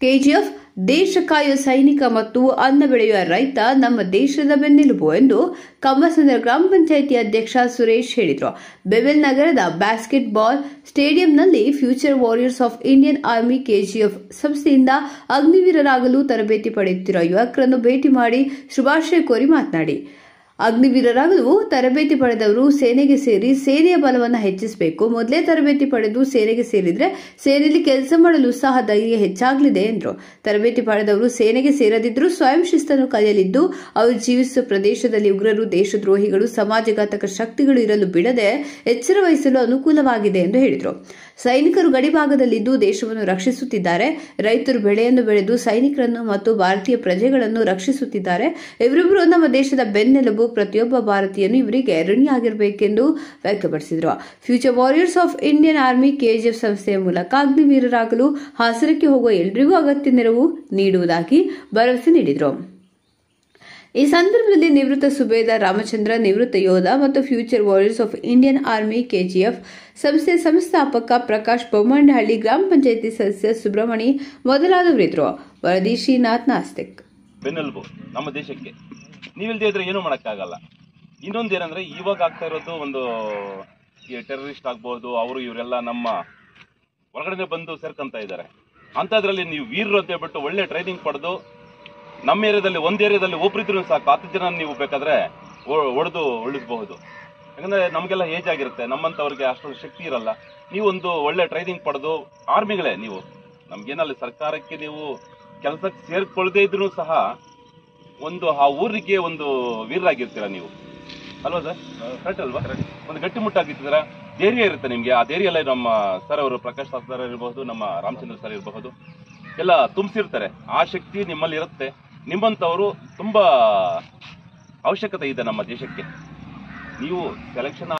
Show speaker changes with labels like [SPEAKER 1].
[SPEAKER 1] KGF ದೇಶ ಕಾಯುವ ಸೈನಿಕ ಮತ್ತು ಅನ್ನ ಬೆಳೆಯುವ ರೈತ ನಮ್ಮ ದೇಶದ ಬೆನ್ನೆಲುಬು ಎಂದು ಕಮ್ಮಸಂದ್ರ ಗ್ರಾಮ ಪಂಚಾಯಿತಿ ಅಧ್ಯಕ್ಷ ಸುರೇಶ್ ಹೇಳಿದರು. ಬೆವೆಲ್ ನಗರದ ಬ್ಯಾಸ್ಕೆಟ್ ಬಾಲ್ ಸ್ಟೇಡಿಯಂನಲ್ಲಿ future warriors of Indian army KGF ಸಂಸ್ಥೆಯಿಂದ ಅಗ್ನಿವೀರರಾಗಲು ತರಬೇತಿ ಪಡೆಯುತ್ತಿರುವ ಯುವಕರನ್ನು ಭೇಟಿ ಮಾಡಿ ಶುಭಾಶಯ ಕೋರಿ ಮಾತನಾಡಿ, ಅಗ್ನಿವೀರರಾಗಲು ತರಬೇತಿ ಪಡೆದವರು ಸೇನೆಗೆ ಸೇರಿ ಸೇನೆಯ ಬಲವನ್ನು ಹೆಚ್ಚಿಸಬೇಕು. ಮೊದಲೇ ತರಬೇತಿ ಪಡೆದು ಸೇನೆಗೆ ಸೇರಿದ್ರೆ ಸೇನೆಯಲ್ಲಿ ಕೆಲಸ ಮಾಡಲು ಸಹ ಧೈರ್ಯ ಹೆಚ್ಚಾಗಲಿದೆ ಎಂದರು. ತರಬೇತಿ ಪಡೆದವರು ಸೇನೆಗೆ ಸೇರದಿದ್ದರೂ ಸ್ವಯಂ ಶಿಸ್ತನ್ನು ಕಲಿಯಲಿದ್ದು ಅವರು ಜೀವಿಸುವ ಪ್ರದೇಶದಲ್ಲಿ ಉಗ್ರರು, ದೇಶದ್ರೋಹಿಗಳು, ಸಮಾಜಘಾತಕ ಶಕ್ತಿಗಳು ಇರಲು ಬಿಡದೆ ಎಚ್ಚರ ವಹಿಸಲು ಅನುಕೂಲವಾಗಿದೆ ಎಂದು ಹೇಳಿದರು. ಸೈನಿಕರು ಗಡಿಭಾಗದಲ್ಲಿದ್ದು ದೇಶವನ್ನು ರಕ್ಷಿಸುತ್ತಿದ್ದಾರೆ. ರೈತರು ಬೆಳೆಯನ್ನು ಬೆಳೆದು ಸೈನಿಕರನ್ನು ಮತ್ತು ಭಾರತೀಯ ಪ್ರಜೆಗಳನ್ನು ರಕ್ಷಿಸುತ್ತಿದ್ದಾರೆ. ಇವರಿಬ್ಬರು ನಮ್ಮ ದೇಶದ ಬೆನ್ನೆಲುಬು. ಪ್ರತಿಯೊಬ್ಬ ಭಾರತೀಯನು ಇವರಿಗೆ ಋಣಿಯಾಗಿರಬೇಕೆಂದು ವ್ಯಕ್ತಪಡಿಸಿದರು. Future warriors of Indian army KGF ಸಂಸ್ಥೆಯ ಮೂಲಕ ಅಗ್ನಿವೀರರಾಗಲು ಹಾಸನಕ್ಕೆ ಹೋಗುವ ಎಲ್ಲರಿಗೂ ಅಗತ್ಯ ನೆರವು ನೀಡುವುದಾಗಿ ಭರವಸೆ ನೀಡಿದರು. ಈ ಸಂದರ್ಭದಲ್ಲಿ ನಿವೃತ್ತ ಸುಬೇದಾರ್ ರಾಮಚಂದ್ರ, ನಿವೃತ್ತ ಯೋಧ ಮತ್ತು future warriors of Indian army KGF ಸಂಸ್ಥೆಯ ಸಂಸ್ಥಾಪಕ ಪ್ರಕಾಶ್ ಬೊಮ್ಮನಹಳ್ಳಿ, ಗ್ರಾಮ ಪಂಚಾಯಿತಿ ಸದಸ್ಯ ಸುಬ್ರಹ್ಮಣಿ ಮೊದಲಾದವರಿದ್ದರು. ವರದಿ ಶ್ರೀನಾಥ್ ನಾಸ್ತಿಕ್.
[SPEAKER 2] ಬೆನ್ನೆಲುಬು ನಮ್ಮ ದೇಶಕ್ಕೆ, ನೀವಿಲ್ಲದೆ ಇದ್ರೆ ಏನೂ ಮಾಡೋಕ್ಕಾಗಲ್ಲ. ಇನ್ನೊಂದೇನಂದ್ರೆ ಇವಾಗ ಆಗ್ತಾ ಇರೋದು ಒಂದು ಟೆರರಿಸ್ಟ್ ಆಗ್ಬಹುದು, ಅವರು ಇವರೆಲ್ಲ ನಮ್ಮ ಹೊರಗಡೆ ಬಂದು ಸೇರ್ಕೊಂತ ಇದ್ದಾರೆ. ಅಂಥದ್ರಲ್ಲಿ ನೀವು ವೀರರು ಅಂತ ಹೇಳ್ಬಿಟ್ಟು ಒಳ್ಳೆ ಟ್ರೈನಿಂಗ್ ಪಡೆದು ನಮ್ಮ ಏರಿಯಾದಲ್ಲಿ ಒಂದು ಏರಿಯಾದಲ್ಲಿ ಒಬ್ಬರಿದ್ರು ಸಾಕು 10 ಜನ ನೀವು ಬೇಕಾದ್ರೆ ಹೊಡೆದು ಉಳಿಸಬಹುದು. ಯಾಕಂದ್ರೆ ನಮಗೆಲ್ಲ ಏಜ್ ಆಗಿರುತ್ತೆ, ನಮ್ಮಂಥವ್ರಿಗೆ ಅಷ್ಟೊಂದು ಶಕ್ತಿ ಇರಲ್ಲ. ನೀವೊಂದು ಒಳ್ಳೆ ಟ್ರೈನಿಂಗ್ ಪಡೆದು ಆರ್ಮಿಗಳೇ ನೀವು ನಮ್ಗೇನಲ್ಲಿ ಸರ್ಕಾರಕ್ಕೆ ನೀವು ಕೆಲಸಕ್ಕೆ ಸೇರ್ಕೊಳ್ಳದೇ ಇದ್ರೂ ಸಹ ಒಂದು ಆ ಊರಿಗೆ ಒಂದು ವೀರರಾಗಿರ್ತೀರ ನೀವು, ಅಲ್ವಾ ಸರ್? ಕರೆಕ್ಟ್ ಅಲ್ವಾ? ಒಂದು ಗಟ್ಟಿಮುಟ್ಟಾಗಿರ್ತೀರ, ಧೈರ್ಯ ಇರುತ್ತೆ ನಿಮ್ಗೆ. ಆ ಧೈರ್ಯ ಎಲ್ಲ ನಮ್ಮ ಸರ್ ಅವರು ಪ್ರಕಾಶ್ ಸರ್ ಇರಬಹುದು, ನಮ್ಮ ರಾಮಚಂದ್ರ ಸರ್ ಇರಬಹುದು, ಎಲ್ಲ ತುಂಬಿಸಿರ್ತಾರೆ. ಆ ಶಕ್ತಿ ನಿಮ್ಮಲ್ಲಿ ಇರುತ್ತೆ. ನಿಮ್ಮಂಥವರು ತುಂಬಾ ಅವಶ್ಯಕತೆ ಇದೆ ನಮ್ಮ ದೇಶಕ್ಕೆ. ನೀವು ಸೆಲೆಕ್ಷನ್